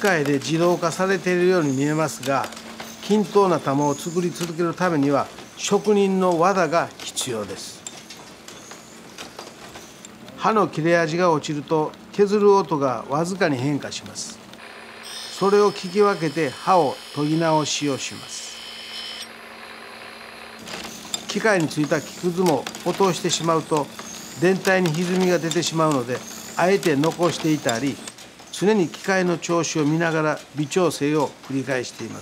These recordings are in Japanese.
械で自動化されているように見えますが、均等な玉を作り続けるためには職人の技が必要です。刃の切れ味が落ちると削る音がわずかに変化します。それを聞き分けて刃を研ぎ直しをします。機械についた木くずも落としてしまうと全体に歪みが出てしまうので、あえて残していたり、常に機械の調子を見ながら微調整を繰り返しています。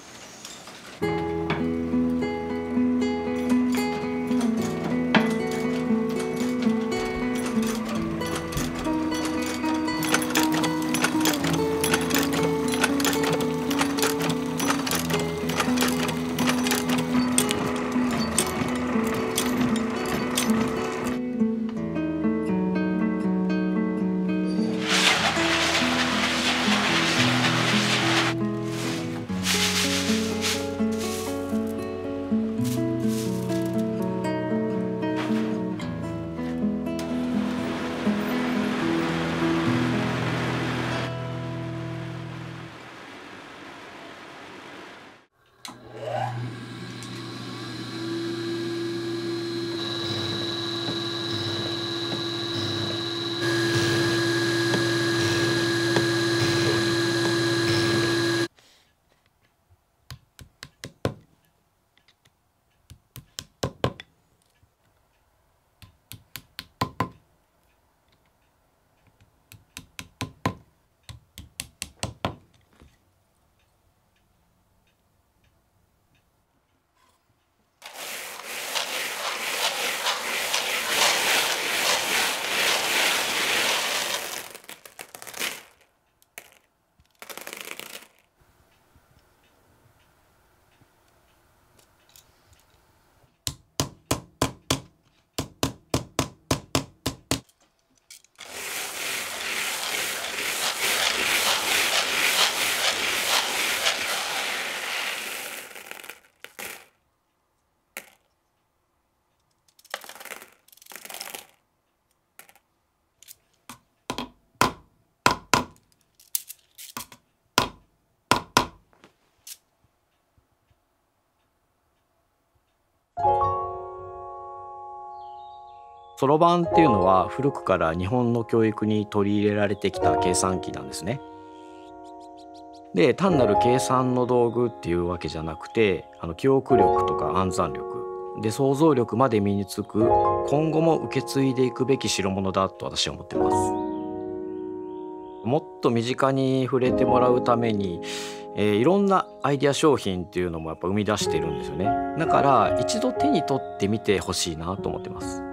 そろばんっていうのは古くから日本の教育に取り入れられてきた計算機なんですね。で、単なる計算の道具っていうわけじゃなくて、記憶力とか暗算力で想像力まで身につく、今後も受け継いでいくべき代物だと私は思ってます。もっと身近に触れてもらうために、いろんなアイデア商品っていうのもやっぱ生み出してるんですよね。だから一度手に取ってみてほしいなと思ってます。